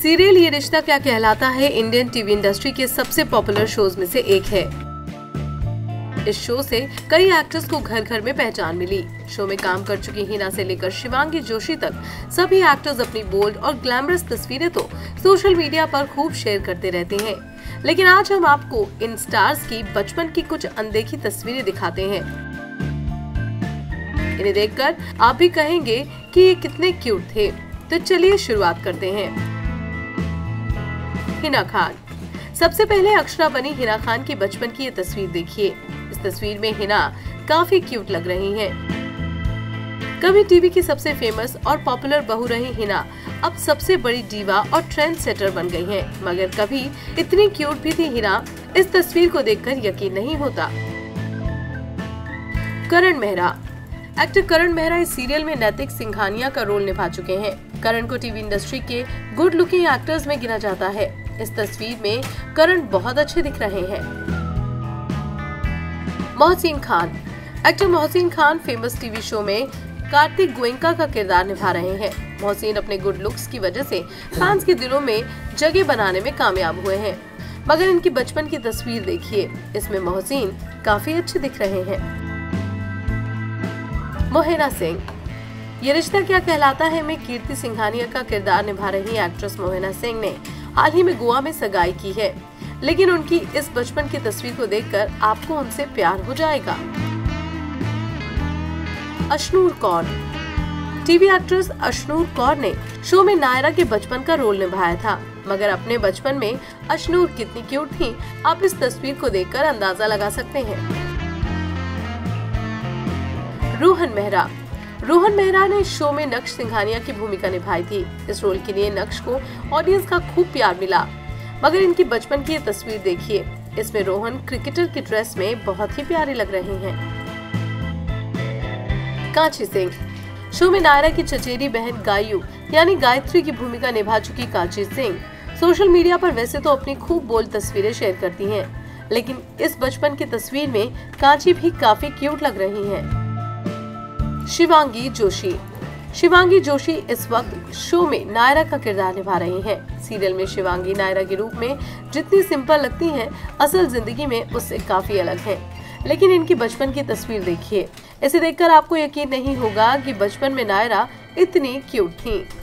Serial ये रिश्ता क्या कहलाता है इंडियन टीवी इंडस्ट्री के सबसे पॉपुलर शोज में से एक है। इस शो से कई एक्टर्स को घर घर में पहचान मिली। शो में काम कर चुकी हिना से लेकर शिवांगी जोशी तक सभी एक्टर्स अपनी बोल्ड और ग्लैमरस तस्वीरें तो सोशल मीडिया पर खूब शेयर करते रहते हैं, लेकिन आज हम आपको इन स्टार्स की बचपन की कुछ अनदेखी तस्वीरें दिखाते हैं। इन्हें देखकर आप भी कहेंगे कि ये कितने क्यूट थे। तो चलिए शुरुआत करते हैं। हिना खान। सबसे पहले अक्षरा बनी हिना खान की बचपन की ये तस्वीर देखिए। इस तस्वीर में हिना काफी क्यूट लग रही हैं। कभी टीवी की सबसे फेमस और पॉपुलर बहू रही हिना अब सबसे बड़ी डीवा और ट्रेंड सेटर बन गई हैं। मगर कभी इतनी क्यूट भी थी हिना, इस तस्वीर को देखकर यकीन नहीं होता। करण मेहरा। एक्टर करण मेहरा इस सीरियल में नैतिक सिंघानिया का रोल निभा चुके हैं। करण को टीवी इंडस्ट्री के गुड लुकिंग एक्टर्स में गिना जाता है। इस तस्वीर में करण बहुत अच्छे दिख रहे हैं। Mohsin Khan. Actor Mohsin Khan famous TV show में कार्तिक गोयनका का किरदार निभा रहे हैं। मोहसिन अपने गुड लुक्स की वजह से फैंस के दिलों में जगह बनाने में कामयाब हुए हैं। मगर इनकी बचपन की तस्वीर देखिए, इसमें मोहसिन काफी अच्छे दिख रहे हैं। मोहिना सिंह। ये रिश्ता क्या कहलाता है में कीर्ति सिंघानिया का किरदार निभा रही एक्ट्रेस मोहिना सिंह ने हाल ही में गोवा में सगाई की है, लेकिन उनकी इस बचपन की तस्वीर को देखकर आपको उनसे प्यार हो जाएगा। अशनूर कौर। टीवी एक्ट्रेस अशनूर कौर ने शो में नायरा के बचपन का रोल निभाया था, मगर अपने बचपन में अशनूर कितनी क्यूट थी, आप इस तस्वीर को देखकर अंदाजा लगा सकते हैं। रोहन मेहरा। रोहन मेहरा ने शो में नक्श सिंघानिया की भूमिका निभाई थी। इस रोल के लिए नक्श को ऑडियंस का खूब प्यार मिला, मगर इनकी बचपन की ये तस्वीर देखिए। इसमें रोहन क्रिकेटर की ड्रेस में बहुत ही प्यारे लग रहे हैं। कांची सिंह। शो में नायरा की चचेरी बहन गायू यानी गायत्री की भूमिका निभा चुकी कांची सिंह सोशल मीडिया पर वैसे तो अपनी खूब बोल्ड तस्वीरें शेयर करती हैं, लेकिन इस बचपन की तस्वीर में कांची भी काफी क्यूट लग रही हैं। शिवांगी जोशी। शिवांगी जोशी इस वक्त शो में नायरा का किरदार निभा रही हैं। सीरियल में शिवांगी नायरा के रूप में जितनी सिंपल लगती हैं, असल जिंदगी में उससे काफी अलग हैं। लेकिन इनकी बचपन की तस्वीर देखिए, इसे देखकर आपको यकीन नहीं होगा कि बचपन में नायरा इतनी क्यूट थी।